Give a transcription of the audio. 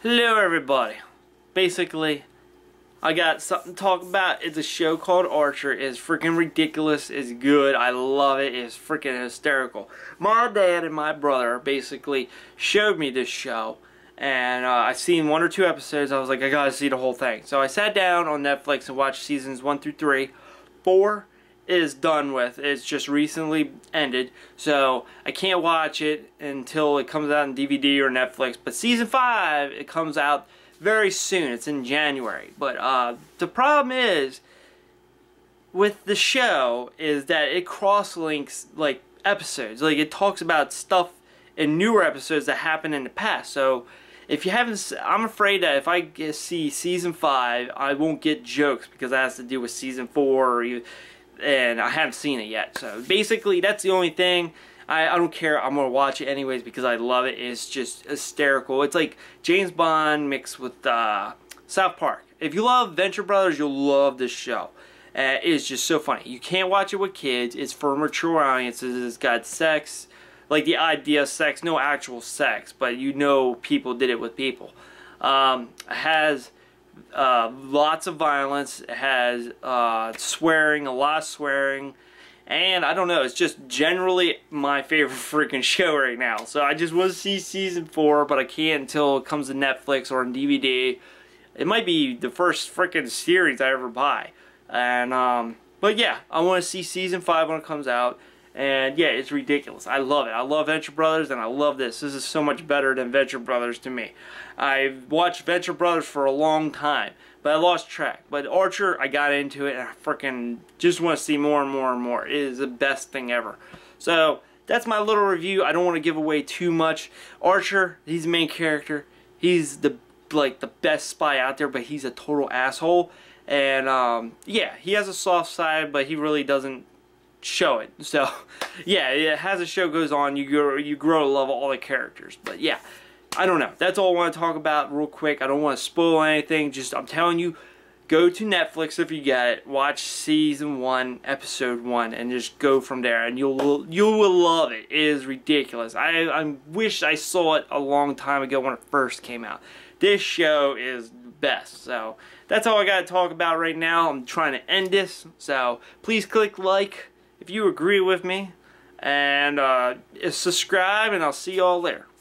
Hello everybody. Basically, I got something to talk about. It's a show called Archer. It's freaking ridiculous. It's good. I love it. It's freaking hysterical. My dad and my brother basically showed me this show. And I've seen 1 or 2 episodes. I was like, I gotta see the whole thing. So I sat down on Netflix and watched seasons 1 through 3. 4 is done with. It's just recently ended. So I can't watch it until it comes out on DVD or Netflix. But season 5, it comes out very soon. It's in January. But the problem is with the show is that it cross-links like episodes. Like it talks about stuff in newer episodes that happened in the past. So if you haven't, I'm afraid that if I see season 5, I won't get jokes because that has to do with season 4 and I haven't seen it yet. So basically that's the only thing. I don't care. I'm going to watch it anyways because I love it. It's just hysterical. It's like James Bond mixed with South Park. If you love Venture Brothers, you'll love this show. It's just so funny. You can't watch it with kids. It's for mature audiences. It's got sex. Like the idea of sex. No actual sex. But you know people did it with people. It has lots of violence. It has swearing. A lot of swearing. And I don't know, it's just generally my favorite freaking show right now. So I just want to see season 4, but I can't until it comes to Netflix or on DVD. It might be the first freaking series I ever buy. And but yeah, I want to see season 5 when it comes out. And yeah, it's ridiculous. I love it. I love Venture Brothers and I love this. This is so much better than Venture Brothers to me. I've watched Venture Brothers for a long time, but I lost track. But Archer, I got into it and I freaking just want to see more and more and more. It is the best thing ever. So that's my little review. I don't want to give away too much. Archer, he's the main character. He's the best spy out there, but he's a total asshole. And yeah, he has a soft side, but he really doesn't show it. So yeah, as the show goes on, you grow to love all the characters. But yeah, I don't know. That's all I want to talk about real quick. I don't want to spoil anything. Just I'm telling you, go to Netflix if you get it. Watch season 1, episode 1, and just go from there. And you will love it. It is ridiculous. I wish I saw it a long time ago when it first came out. This show is the best. So that's all I got to talk about right now. I'm trying to end this. So please click like if you agree with me, and subscribe, and I'll see y'all there.